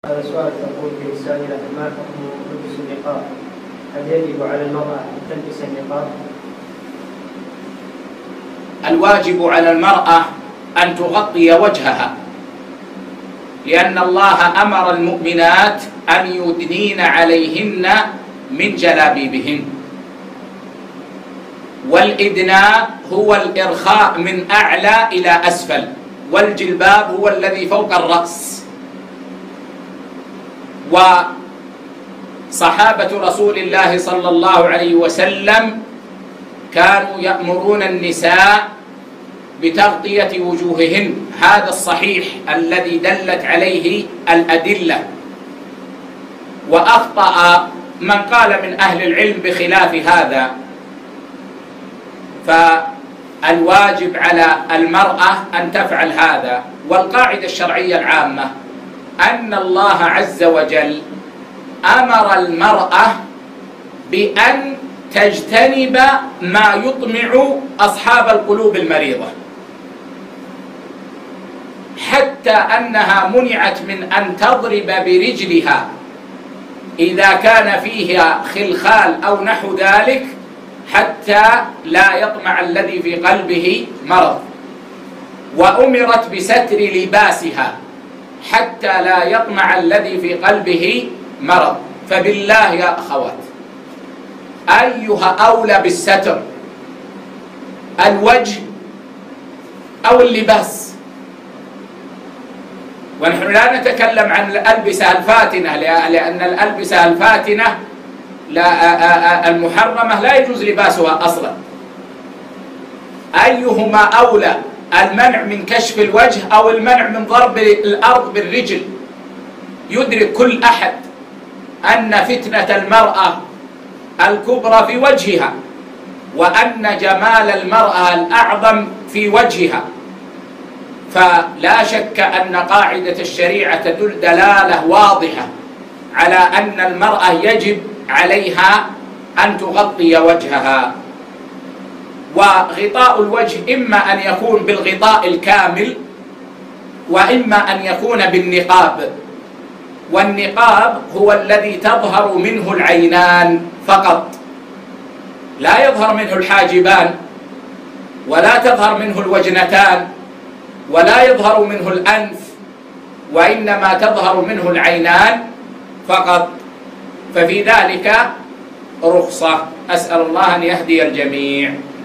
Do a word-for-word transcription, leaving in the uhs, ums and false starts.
هذا سؤال تقول فيه السائلة: ما حكم لبس النقاب؟ هل يجب على المرأة أن تلبس النقاب؟ الواجب على المرأة أن تغطي وجهها، لأن الله أمر المؤمنات أن يدنين عليهن من جلابيبهن، والإدناء هو الإرخاء من أعلى إلى أسفل، والجلباب هو الذي فوق الرأس. وصحابة رسول الله صلى الله عليه وسلم كانوا يأمرون النساء بتغطية وجوههن، هذا الصحيح الذي دلت عليه الأدلة. وأخطأ من قال من أهل العلم بخلاف هذا. فالواجب على المرأة أن تفعل هذا. والقاعدة الشرعية العامة أن الله عز وجل أمر المرأة بأن تجتنب ما يطمع أصحاب القلوب المريضة، حتى أنها منعت من أن تضرب برجلها إذا كان فيها خلخال أو نحو ذلك، حتى لا يطمع الذي في قلبه مرض. وأمرت بستر لباسها حتى لا يطمع الذي في قلبه مرض. فبالله يا أخوات، أيها أولى بالستر، الوجه أو اللباس؟ ونحن لا نتكلم عن الألبسة الفاتنة، لأن الألبسة الفاتنة لا المحرمة لا يجوز لباسها أصلا. أيهما أولى، المنع من كشف الوجه أو المنع من ضرب الأرض بالرجل؟ يدرك كل أحد أن فتنة المرأة الكبرى في وجهها، وأن جمال المرأة الأعظم في وجهها. فلا شك أن قاعدة الشريعة تدل دلالة واضحة على أن المرأة يجب عليها أن تغطي وجهها. وغطاء الوجه إما أن يكون بالغطاء الكامل، وإما أن يكون بالنقاب. والنقاب هو الذي تظهر منه العينان فقط، لا يظهر منه الحاجبان، ولا تظهر منه الوجنتان، ولا يظهر منه الأنف، وإنما تظهر منه العينان فقط. ففي ذلك رخصة. أسأل الله أن يهدي الجميع.